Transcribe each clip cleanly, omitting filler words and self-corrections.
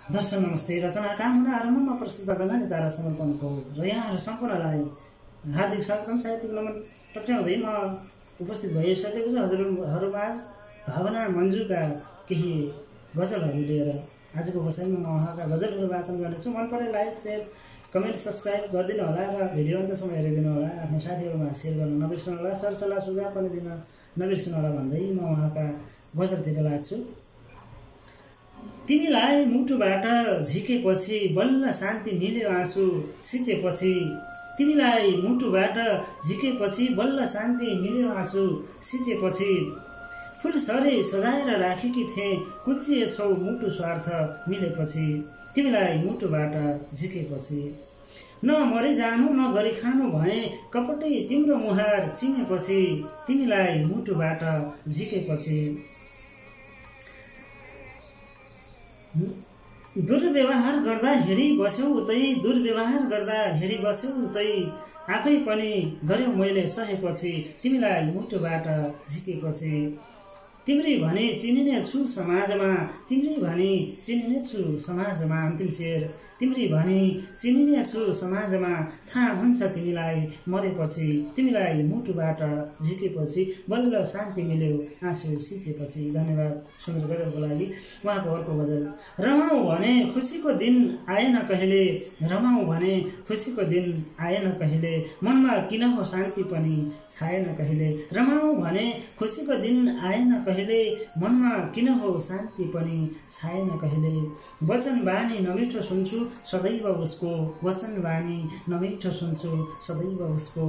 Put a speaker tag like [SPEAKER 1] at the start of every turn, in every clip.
[SPEAKER 1] दर्शक नमस्ते। रचना काम हुन आरम्भमा प्रस्तुत गर्न नि तारा समर्पणको र यहाँहरू सम्पूर्णलाई हार्दिक स्वागतम साहित्यिक नमन टक्राउँदै म उपस्थित भइसकेको छु हजुरहरूमा भावना मन्जुका केही गजलहरू लिएर। आजको बसाइमा म उहाँका गजलहरू वाचन गर्नेछु। मन परे लाइक शेयर कमेन्ट सब्सक्राइब गरिदिनु होला र भिडियो अन्तसम्म हेरिदिनु होला। आफ्नो साथीहरूमा सेयर गर्न नबिर्सनु होला। सरसल्लाह सुझाव पनि दिन नबिर्सनु होला भन्दै म उहाँका गजलतिर लाग्छु। तिमीलाई मुटुबाट झिकेपछि बल्ल शान्ति मिल्यो आँसु सिचेपछि। तिमीलाई मुटुबाट झिकेपछि बल्ल शान्ति मिल्यो आँसु सिचेपछि। फुलसरी सजाएर राखेकी थिएँ कुल्चिएछौ मुटु स्वार्थ मिलेपछि। तिमीलाई मुटुबाट झिकेपछि न मरि जानु न गरी खानु भए कपटै तिम्रो मुहार चिनेपछि। तिमीलाई मुटुबाट झिकेपछि। दुर्व्यवहार गर्दा हेरी बस्यौ उतै दुर्व्यवहार गर्दा हेरी बस्यौ उतै आफै पनि गर्यौ मैले सहेपछि। तिमीलाई मुटुबाट झिकेपछि। तिम्री भने चिनिने छु समाजमा तिम्री भने चिनिने छु समाजमा। अन्तिम शेर तिम्री भने चिनिने छु समाजमा थाहा हुन्छ तिमीलाई मरेपछि। तिमीलाई मुटुबाट झिकेपछि बल्ल शान्ति मिल्यो आँसु सिचेपछि। धन्यवाद सुन्दर गजलको लागि। उहाँको अर्को गजल। रमाऊ भने खुसीको दिन आएन कहिले रमाऊ भने खुसीको दिन आएन कहिले मनमा किन हो शान्ति पनि छाएन कहिले। रमाऊ भने खुसीको दिन आएन कहिले मनमा किन हो शान्ति पनि छाएन कहिले। वचन बानी नमिठो सुन्छु सदैव उसको वचन बानी नमिठो सुन्छु सदैव उसको।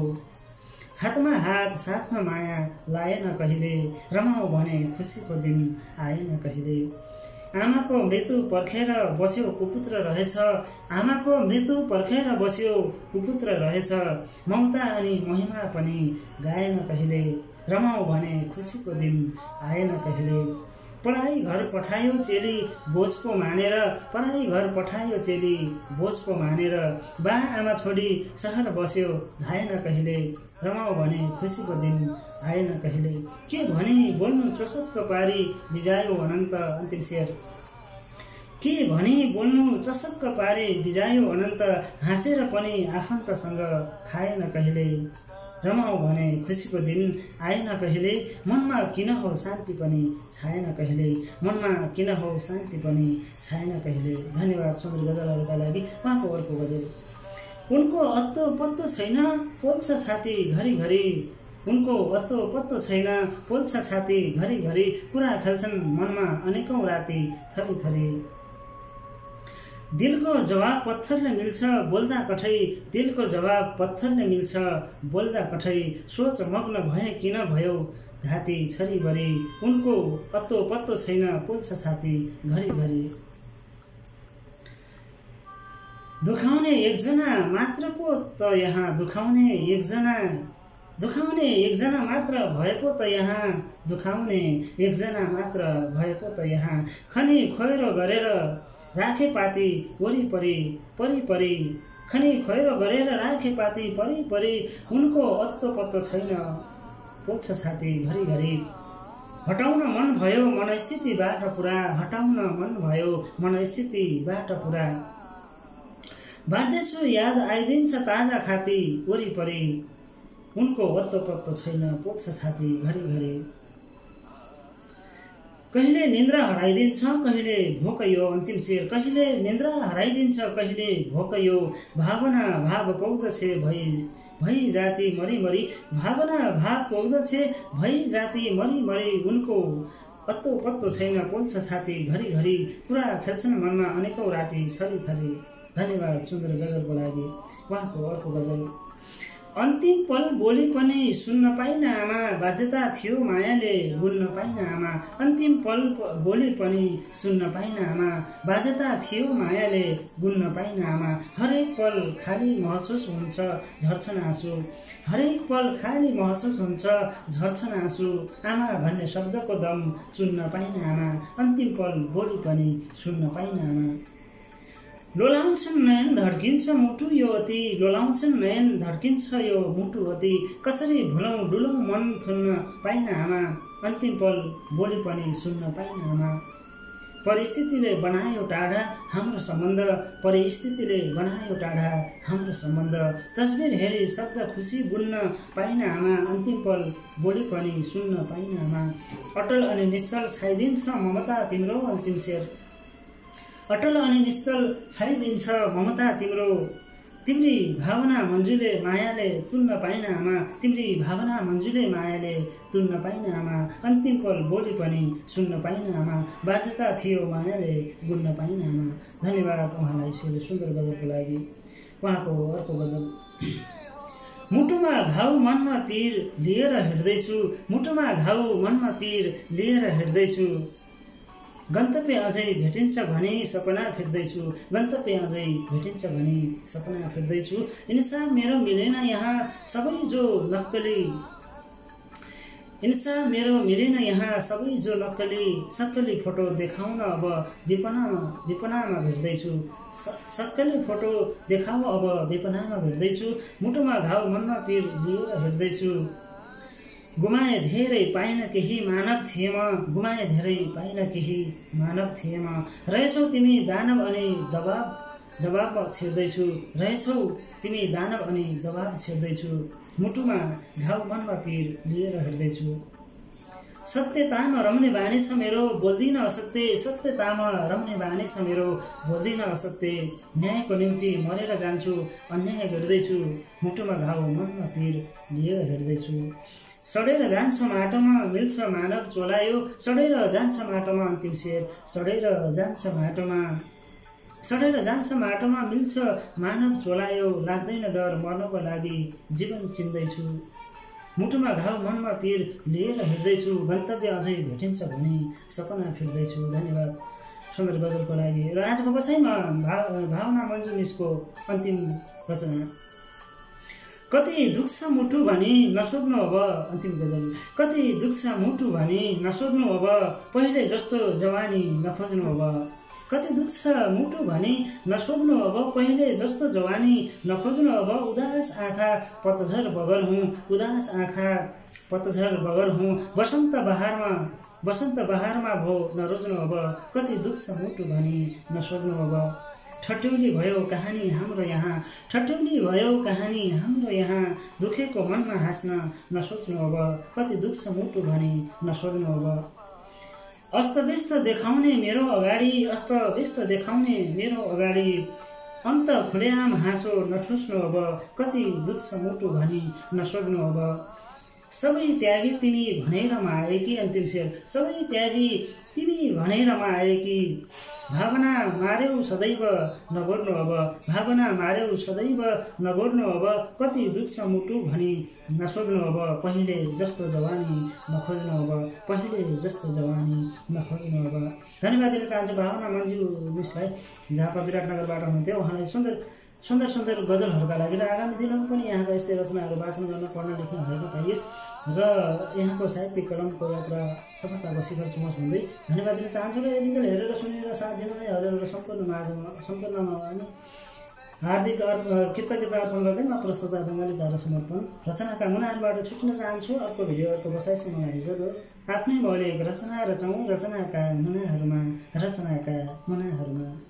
[SPEAKER 1] हातमा हात साथमा माया लाएन कहिले रमाऊ भने खुसीको दिन आएन कहिले। आमाको मृत्यु पर्खेर बस्यो कुपुत्र रहेछ आमाको मृत्यु पर्खेर बस्यो कुपुत्र रहेछ। ममता अनि महिमा पनि गाएन कहिले रमाऊ भने खुसीको दिन आएन कहिले। पढाइ घर पठायो चेली बोझ पो मानेर पढाइ घर पठायो चेली बोझ पो मानेर। बा आमा छोडी सहर बस्यो धाएन कहिले रमाऊ भने खुसीको दिन आएन कहिले। के भनी बोल्नु चसक्क पारी बिजायो अनन्त। अन्तिम शेर के भनी बोल्नु चसक्क पारी बिजायो अनन्त। हाँसेर पनि आफन्तसँग खाएन कहिले रमाऊ भने खुसीको दिन आएन कहिले। मनमा किन हो शान्ति पनि छाएन कहिले मनमा किन हो शान्ति पनि छाएन कहिले। धन्यवाद सुन्दर गजलहरूका लागि। उहाँको अर्को गजल। उनको अत्तो पत्तो छैन पोल्छ छाती घरिघरि उनको अत्तो पत्तो छैन पोल्छ छाती घरिघरि। कुरा खेल्छन् मनमा अनेकौं राति थरी थरी। दिलको जवाब पत्थरले मिल्छ बोल्दा कठै दिलको जवाब पत्थरले मिल्छ बोल्दा कठै। सोच मग्न भए किन भयो घाती छरीबरी उनको अत्तो पत्तो छैन पोल्छ छाती घरिघरि। दुखाउने एकजना मात्र पो त यहाँ दुखाउने एकजना मात्र भएको त यहाँ दुखाउने एकजना मात्र भएको त यहाँ। खनी खोइरो गरेर राखे पाती वरिपरि परिपरि खनी खोइरो गरेर राखे पाती परिपरि उनको अत्तो पत्तो छैन पोल्छ छाती घरिघरि। हटाउन मन भयो मनस्थितिबाट पुरा हटाउन मन भयो मनस्थितिबाट पुरा। बाध्य छु याद आइदिन्छ ताजा खाती वरिपरि उनको अत्तो पत्तो छैन पोल्छ छाती घरिघरि। कहिले निन्द्रा हराइदिन्छ कहिले भोक यो। अन्तिम शेर कहिले निन्द्रा हराइदिन्छ कहिले भोक यो। भावना भाव पौदछ भई जाति मरिमरि भावना भाव पौदछ भई जाति मरिमरि उनको अत्तो पत्तो छैन पोल्छ छाती घरिघरि। कुरा खेल्छन् मनमा अनेकौं राति थरी थरी। धन्यवाद सुन्दर गजलको लागि। उहाँको अर्को गजल। अन्तिम पल बोली पनि सुन्न पाइन आमा बाध्यता थियो मायाले भुल्न पाइन आमा। अन्तिम पल बोली पनि सुन्न पाइन आमा बाध्यता थियो मायाले भुल्न पाइन आमा। हरेक पल खाली महसुस हुन्छ झर्छन् आँसु हरेक पल खाली महसुस हुन्छ झर्छन् आँसु। आमा भन्ने शब्दको दम चुन्न पाइन आमा अन्तिम पल बोली पनि सुन्न पाइन आमा। लोलाउँछन् नयन धड्किन्छ मुटु यो अति लोलाउँछन् नयन धड्किन्छ यो मुटु अति। कसरी भुलौँ डुलौँ मन थुन्न पाइन आमा अन्तिम पल बोली पनि सुन्न पाइन आमा। परिस्थितिले बनायो टाढा हाम्रो सम्बन्ध, परिस्थितिले बनायो टाढा हाम्रो सम्बन्ध। तस्बिर हेरी शब्द खुसी बुन्न पाइन आमा, अन्तिम पल बोली पनि सुन्न पाइन आमा। अटल अनि निश्चल छाइदिन्छ ममता तिम्रो अन्तिम शेर, अटल अनि निश्चल छाइदिन्छ ममता तिम्रो। तिम्री भावना मन्जुले मायाले तुन्न पाइन आमा, तिम्री भावना मन्जुले मायाले तुन्न पाइन आमा। अन्तिम पल बोली पनि सुन्न पाइन आमा, बाध्यता थियो मायाले बुन्न पाइन आमा। धन्यवाद उहाँलाई सुन्दर गजलको लागि। उहाँको अर्को गजल। मुटुमा घाउ मनमा पीर लिएर हिँड्दैछु, मुटुमा घाउ मनमा पीर लिएर हिँड्दैछु। गन्तव्य अझै भेटिन्छ भने सपना फेर्दैछु, गन्तव्य अझै भेटिन्छ भने सपना फेर्दैछु। इन्साफ मेरो मिलेन यहाँ सबै जो नक्कली, इन्साफ मेरो मिलेन यहाँ सबै जो नक्कली। सक्कली फोटो देखाउन अब विपनामा भेट्दैछु, सक्कली फोटो देखाउन अब विपनामा भेट्दैछु। मुटुमा घाउ मनमा पीर लिएर हिँड्दैछु। गुमाए धेरै पाइन केही मानव थिएमा, गुमाए धेरै पाइन केही मानव थिएमा। रहेछौ तिमी दानव अनि दबाब छिर्दैछु, रहेछौ तिमी दानव अनि दबाब छिर्दैछु। मुटुमा घाउ मनमा पीर लिएर हिँड्दैछु। सत्यतामा रम्ने बानी छ मेरो बोल्दिन असत्य, सत्यतामा रम्ने बानी छ मेरो बोल्दिन असत्य। न्यायको निम्ति मरेर जान्छु अन्याय गर्दैछु, मुटुमा घाउ मनमा पीर लिएर हिँड्दैछु। सडेर जान्छ माटोमा मिल्छ मानव चोलायो, सडेर जान्छ माटोमा अन्तिम शेर, सडेर जान्छ माटोमा, सडेर जान्छ माटोमा मिल्छ मानव चोलायो। लाग्दैन डर मर्नको लागि जीवन चिन्दैछु, मुटुमा घाउ मनमा पीर लिएर हिँड्दैछु। गन्तव्य अझै भेटिन्छ भने सपना फेर्दैछु। धन्यवाद सुन्दर गजलको लागि। र आजको बसाइमा भावना मन्जु मिसको अन्तिम रचना। कति दुख्छ मुटु भनी नसोध्नु अब, अन्तिम गजल। कति दुख्छ मुटु भनी नसोध्नु अब, पहिले जस्तो जवानी नखोज्नु अब। कति दुख्छ मुटु भनी नसोध्नु अब, पहिले जस्तो जवानी नखोज्नु अब। उदास आँखा पतझर बगर हुँ, उदास आँखा पतझर बगर हुँ। बसन्त बहारमा भो नरोज्नु अब, कति दुख्छ मुटु भनी नसोध्नु अब। ठट्यौली भयो कहानी हाम्रो यहाँ, ठट्यौली भयो कहानी हाम्रो यहाँ। दुखेको मनमा हाँस्न नसोच्नु अब, कति दुख्छ मुटु भनी नसोध्नु अब। अस्तव्यस्त देखाउने मेरो अगाडि, अस्तव्यस्त देखाउने मेरो अगाडि। अन्त खुलेआम हाँसो नठोस्नु अब, कति दुख्छ मुटु भनी नसोध्नु अब। सबै त्यागी तिमी भनेर म आएकी, अन्तिम शेर। सबै त्यागी तिमी भनेर म आएकी। भावना मार्यौ सदैव नबोल्नु अब, भावना मार्यौ सदैव नबोल्नु अब। कति दुख्छ मुटु भनी नसोध्नु अब, पहिले जस्तो जवानी नखोज्नु अब, पहिले जस्तो जवानी नखोज्नु अब। धन्यवाद दिन चाहन्छु भावना मन्जु मिसलाई, झापा विराटनगरबाट हुनुहुन्थ्यो। उहाँलाई सुन्दर गजलहरूका लागि र आगामी दिनमा पनि यहाँका यस्तै रचनाहरू वाचन गर्न पढ्न लेख्न भएको पाइयोस् र यहाँको साहित्यिक कलमको यात्रा सफलताको शिखर चुमस हुँदै। धन्यवाद दिन चाहन्छु र यति बेला हेरेर सुनेर साथ दिनुहुने हजुरहरू सम्पूर्णमा हार्दिक कृतज्ञता अर्पण गर्दै म प्रस्तुता बङ्गाली धारा समर्पण रचनाका मुनाहरूबाट छुट्न चाहन्छु। अर्को भिडियो अर्को बसाइसम्म आइजब आफ्नै मौलिक रचना रचौँ, रचनाका मुनाहरूमा।